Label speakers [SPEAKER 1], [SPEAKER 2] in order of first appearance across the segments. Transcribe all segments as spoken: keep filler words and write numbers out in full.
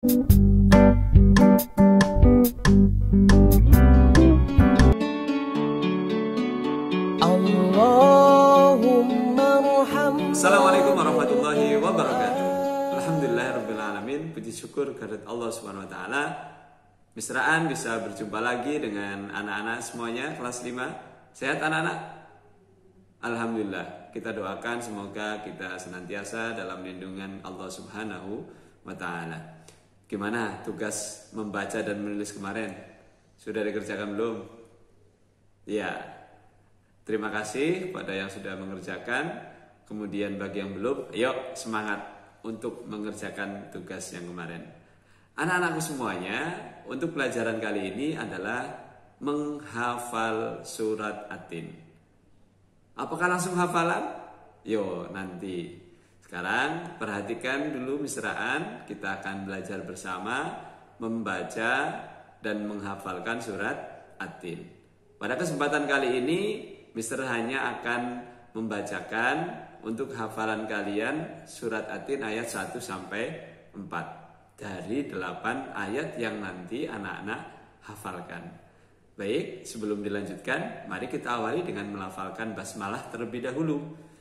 [SPEAKER 1] Assalamualaikum warahmatullahi wabarakatuh. Alhamdulillahirabbil alamin. Puji syukur kehadirat Allah Subhanahu wa taala. Misraan bisa berjumpa lagi dengan anak-anak semuanya kelas lima. Sehat anak-anak? Alhamdulillah. Kita doakan semoga kita senantiasa dalam lindungan Allah Subhanahu wa taala. Gimana tugas membaca dan menulis kemarin? Sudah dikerjakan belum? Ya. Terima kasih pada yang sudah mengerjakan. Kemudian bagi yang belum, ayo semangat untuk mengerjakan tugas yang kemarin. Anak-anakku semuanya, untuk pelajaran kali ini adalah menghafal surat At-Tin. Apakah langsung hafalan? Yo, nanti. Sekarang perhatikan dulu misraan, kita akan belajar bersama membaca dan menghafalkan surat At-Tin. Pada kesempatan kali ini, Mister hanya akan membacakan untuk hafalan kalian surat At-Tin ayat satu sampai empat dari delapan ayat yang nanti anak-anak hafalkan. Baik, sebelum dilanjutkan, mari kita awali dengan melafalkan basmalah terlebih dahulu.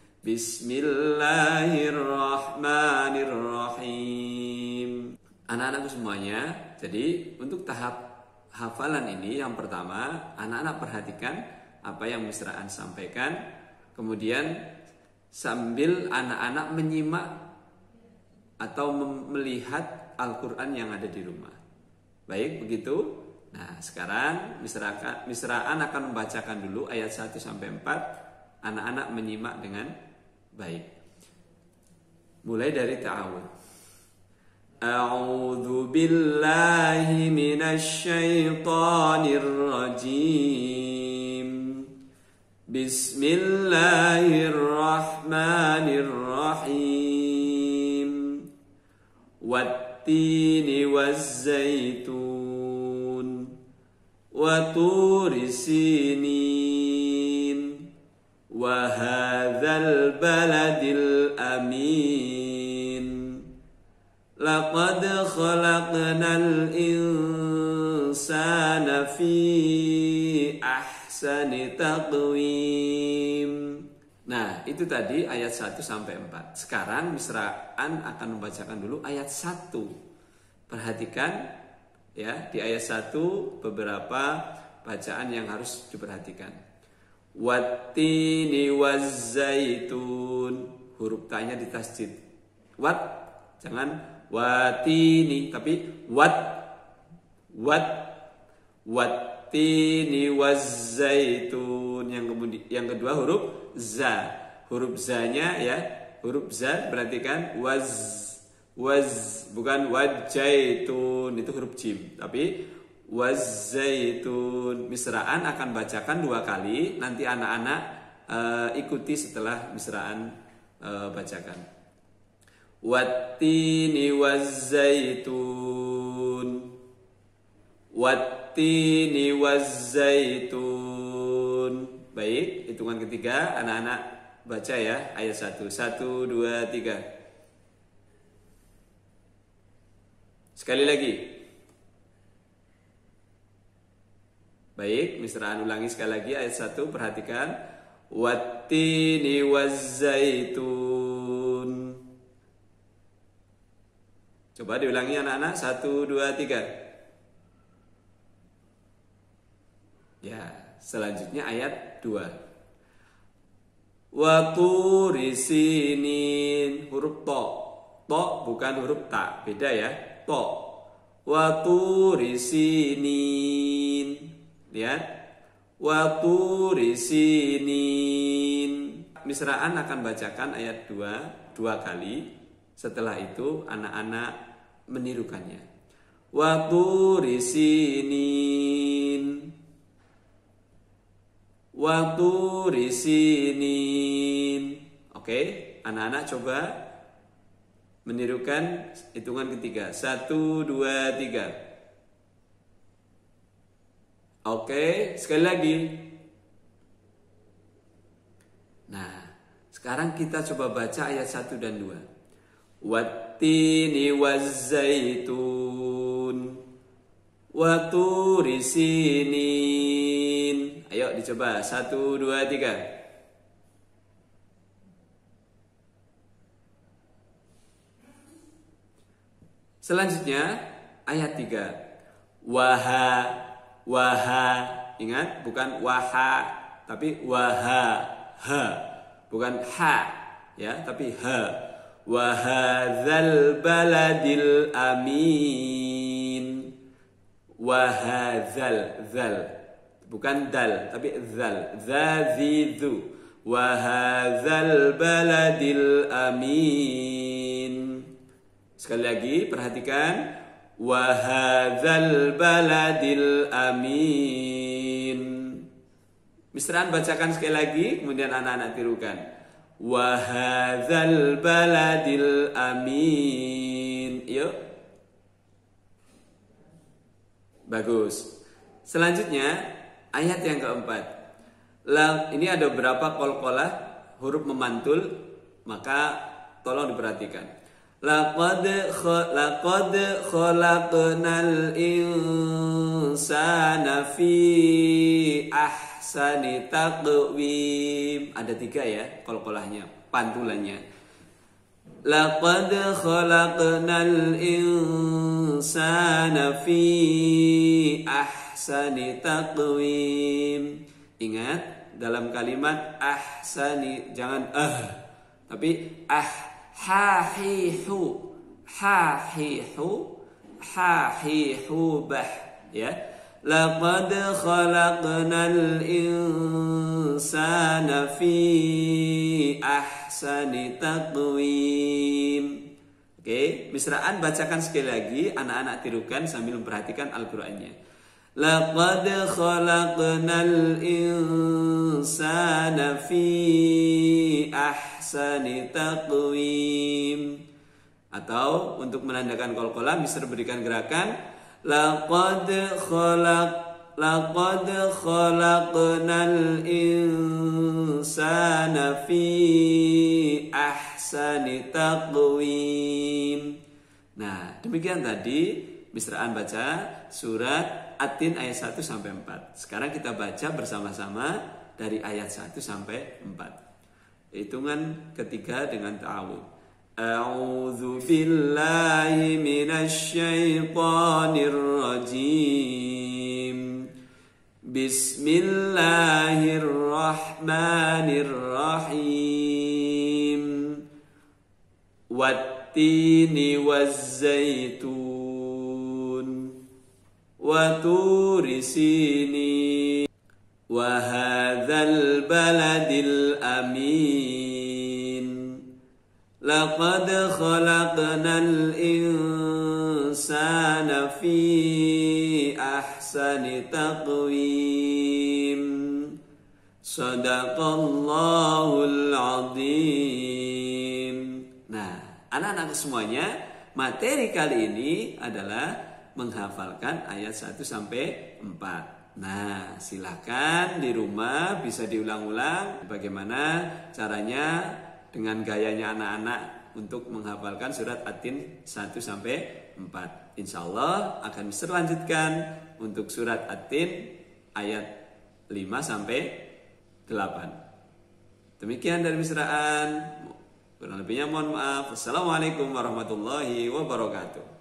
[SPEAKER 1] Bismillahirrahmanirrahim. Anak-anakku semuanya, jadi untuk tahap hafalan ini yang pertama, anak-anak perhatikan apa yang misraan sampaikan, kemudian sambil anak-anak menyimak atau melihat Al-Quran yang ada di rumah. Baik, begitu. Nah, sekarang misraan, misraan akan membacakan dulu ayat satu sampai empat. Anak-anak menyimak dengan baik. Mulai dari ta'awud. A'udzu billahi minasy syaithanir rajim. Bismillahirrahmanirrahim. Wattini wazzaitun wa turi sinin wa hadzal baladil amin. Laqad khalaqnal insana fi ahsani taqwim. Nah, itu tadi ayat satu sampai empat. Sekarang misraan akan membacakan dulu ayat satu. Perhatikan ya, di ayat satu beberapa bacaan yang harus diperhatikan. Wattini wazzaitun. Huruf ta-nya ditasjid. Wat, jangan watini, tapi wat. Wat. Wattini wazzaitun. Yang kemudian yang kedua huruf za. Huruf za-nya ya, huruf za perhatikan waz. Waz, bukan wajaitun, itu huruf jim, tapi wazzaitun. Misraan akan bacakan dua kali, nanti anak-anak uh, ikuti setelah misraan uh, bacakan. Wattini wazzaitun. Wattini wazzaitun. Baik, hitungan ketiga anak-anak baca ya, ayat satu. Satu, dua, tiga. Sekali lagi. Baik, misraan ulangi sekali lagi ayat satu, perhatikan. Wattini wazzaitun. Coba diulangi anak-anak, satu, dua, tiga. Ya, selanjutnya ayat dua. Wa turi sinin. Huruf to. To bukan huruf ta, beda ya. To. Wa turi sinin. Lihat. Wa turi sinin. Misraan akan bacakan ayat dua dua kali. Setelah itu anak-anak menirukannya. Wa turi sinin. Wa turi sinin. Oke, anak-anak coba menirukan hitungan ketiga. Satu, dua, tiga. Oke, sekali lagi. Nah, sekarang kita coba baca ayat satu dan dua. Wattini wazzaitun. wa turi sinin. Ayo dicoba, satu, dua, tiga. Selanjutnya ayat tiga. Waha, waha. Ingat, bukan waha, tapi waha, ha. Bukan ha, ya, tapi ha. Wahadzal baladil amin. Wahadzal, zal. Bukan dal, tapi zal. Zazidu. Wahadzal baladil amin. Sekali lagi perhatikan, wahadzal baladil amin. Misraan bacakan sekali lagi, kemudian anak-anak tirukan. Wahadzal baladil amin. Yuk. Bagus. Selanjutnya ayat yang keempat. Lah, ini ada beberapa qalqalah huruf memantul, maka tolong diperhatikan. Laqad laqad khalaqnal insana fi ahsani taqwim. Ada tiga ya qalqalahnya, pantulannya. Laqad khalaqnal insana fi ahsani taqwim. Ingat, dalam kalimat ahsani jangan ah, tapi ah. Hahihu, hahihu, hahihu bah, ya. Laqad khalaqnal insana fi ahsani taqwim. Oke, misraan bacakan sekali lagi, anak-anak tirukan sambil memperhatikan Al-Qur'annya. Laqad khalaqnal insana fi ahsani taqwim. Atau untuk menandakan qalqalah bisa berikan gerakan laqad khalaq laqad khalaqnal insana fi ahsani taqwim. Nah, demikian tadi misraan baca surat At-Tin ayat satu sampai empat. Sekarang kita baca bersama-sama dari ayat satu sampai empat. Hitungan ketiga dengan ta'awudz. A'udzu billahi minasy syaithanir rajim. Bismillahirrahmanirrahim. Wat-tini waz-zaitun. Wa turi sinin. Wa hadzal baladil amin. Laqad khalaqnal insana fi ahsani taqwim. Shadaqallahul azim. Nah, anak-anak semuanya, materi kali ini adalah menghafalkan ayat satu sampai empat. Nah, silakan di rumah bisa diulang-ulang bagaimana caranya dengan gayanya anak-anak untuk menghafalkan surat At-Tin satu sampai empat. Insyaallah akan bisa lanjutkan untuk surat At-Tin ayat lima sampai delapan. Demikian dari misraan. Kurang lebihnya mohon maaf. Wassalamualaikum warahmatullahi wabarakatuh.